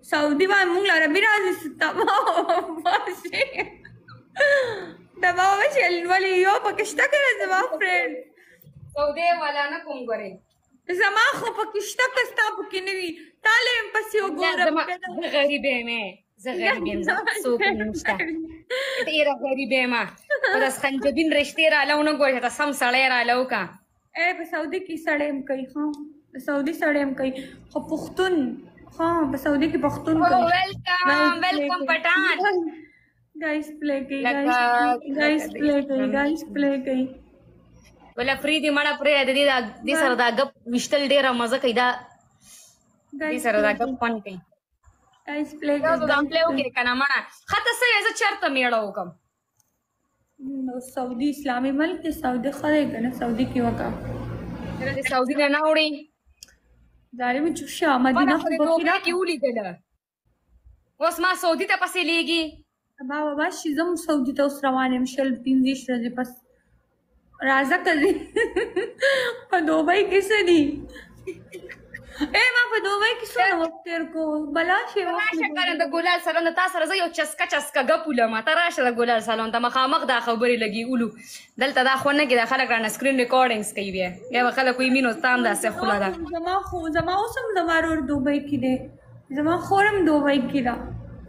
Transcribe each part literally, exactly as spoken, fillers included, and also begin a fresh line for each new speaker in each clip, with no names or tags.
سعودي باندې مونږ لاره بي راځي تبا باشي تبا باشي ولې یو پکې شته که نه زما فرینډ
سعودي والا نه کوم ګورې
زما خو پکې شته که ستا پکې نه وي تا له یم پسې وګوره
زه غریب یم زه غریب یم زه څوک نشته ډېره غریب یم خو د سخنجبین رشتې راله ونه ګورې چې ته سم سړی راله وکړه
ای په سعودي کې سړی هم کوي ښه په سعودي سړی هم کوي خو پښتون ها په سعودي کې پښتون کوي
ویلکم ویلکم پټان
گایس پلی کوي گایس پلی کوي گایس پلی کوي
ولا فریدي مړه پرې د دې دې سره دا غپ وشتل ډېره مزه کوي دا دې سره دا غپ فن کوي
گایس پلی
دا دا پلی وکړي کنه مړه خاطر څه زه چرته میړه وکم
نو سعودي اسلامي ملک کې سعودي خلک کنه سعودي کې وکم
د سعودي نه نه وړي
ظالم چوشا مدینه خو
بکیرا کې ولیدل اوس ما سعودي ته پسې لیږي
ما بابا شي زم سعودي ته اوس روان یم شل پنځه ورځې پس راځه کله په دوبۍ کې څه دي اے ما په دوبۍ کې څونه وخت تېر کو بلا شي
راشه کنه د ګلال سالون د تا سره زه یو چسکه چسکه ګپ ولم ته راشه د ګلال سالون ته مخامخ دا خبرې لګي اولو دلته دا خو نه کې دا خلک رانه سکرین ریکارډینګز کوي بیا یا به خلک وایي مینو ستا هم داسې خوله ده
زما خو زما اوس هم زما ورور دوبۍ کې دی زما خور هم دوبۍ کې ده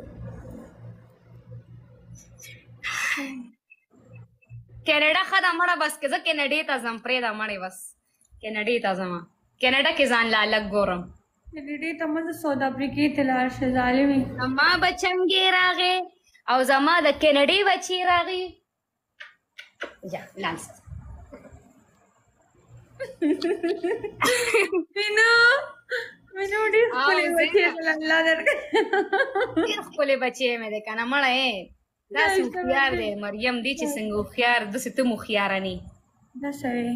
کینیډا ښه ده مړه بس که زه کینیډې ته ځم پرېږده مړې بس کینیډې ته ځم کینیډا کې ځان لا لږ ګورم
کینیډې ته مه ځه ساوت افریقې ته لاړ شه ظالمې
زما بچنګې راغې او زما د کینیډې بچې راغې جا لاړ شه
مینو مینو ډېر ښکلې بچې دي الله درکړي
ډېر ښکلې بچې مې دی که نه مړه یې داسې هوښیار دی مریم دی چې څنګه هوښیار داسې ته م هوښیاره نه یې
داسې وې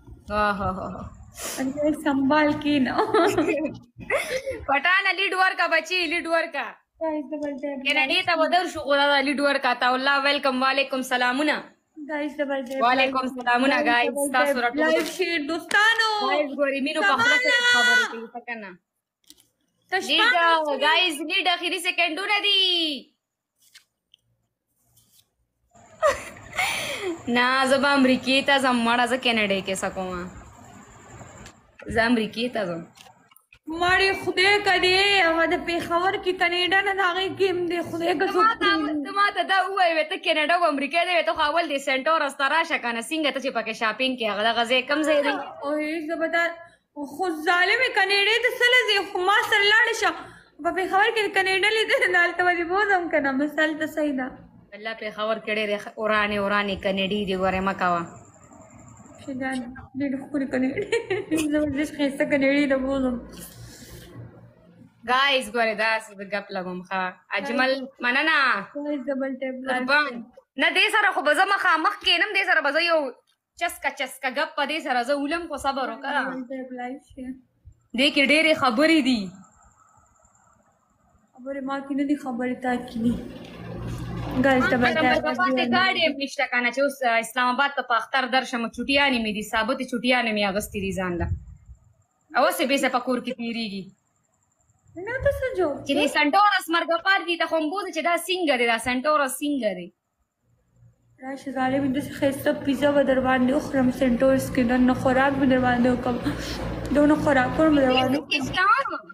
संभाल की ना पटाना लीड वर्का बची लीड वर्का केनेडी ता बदर शो गोदा लीड वर्का ता अल्लाह वेलकम वालेकुम सलामुना
गाइस डबल डे
वालेकुम सलामुना गाइस तासु रटो
लाइव शेयर दोस्तानो
गाइस गोरी मीनू का खबर खबर की पकना लीड गाइस लीड आखिरी सेकंड ना दी ना जब अमेरिकी ता जम्माड़ा ज केनेडी के सकोमा زه امریکې ته ځم
مړې خدای کړې هغه د پېښور کې کاناډا نه د هغې ګیم دی خدای که څوک
ته ما ته دا ووایې ته کاناډا او امریکا دی ته خو اول د سنټورس ته راشه که نه څنګه ته چې پکې شاپینګ کې هغه دغه ځای کوم ځای دی
اوه زه به دا خو ظالمې کاناډې ته څه له ځې خو ما سره لاړې شه په پېښور کې کاناډا لیدل نه هلته به دې بوځم که نه مثال ته صحیح ده
الله پېښور کې ډېرې ورانې ورانې کاناډي دي ګورې مه کوه
شجان ډېر ښکلې کاناډي زبردست ښایسته کاناډي ده بوځم
ګایز ګورې داسې د ګپ لګوم ښه اجمل مننه قربان نه دې سره خو به زه مخامخ کښېنم دې سره به زه یو چسکه چسکه ګپ په دې سره زه ولم خو صبر وکړه دې کې ډېرې خبرې دي
خبرې ما کې نه دي خبرې تا کې دي ګایز ډبل ټیپ
ګاډي هم نشته که نه چې اوس اسلام آباد ته په اختر درشم چوټیانې مې دي ثابتې چوټیانې مې اغوستې دي ځان له اوس یې بېسه په کور کې تېرېږي
نه ته څه جوړ
چې دې سنټورس مرګپار دي ته خو هم بوځه چې دا څنګه دی دا سنټورس څنګه دی
راشه ظالمې داسې ښایسته پیزا به در باندې وخورم سنټورس کې دننه خوراک به در باندې وکړم دونه خوراکونه به در باندې وکړم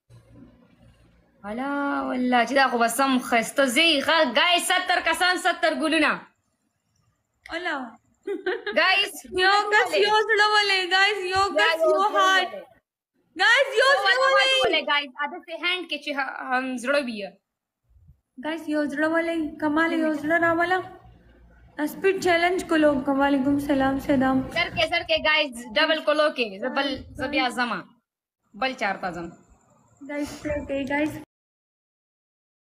والا والله چې دا خو به سم ښایسته ځای ګایز ستر کسان ستر ګلونه
الله
ګایز
یو کس یو زړه ولې ګایز یو کس یو هارټ ګایز یو زړه ولې
ګایز عادت هینډ کې چې هم زړه وي
ګایز یو زړه ولې کمال یو زړه راولا سپیډ چیلنج کولو وعلیکم سلام سلام
سر کې سر کې ګایز ډبل کولو کې زبل زبیا زما بل چارتا زم
guys play okay guys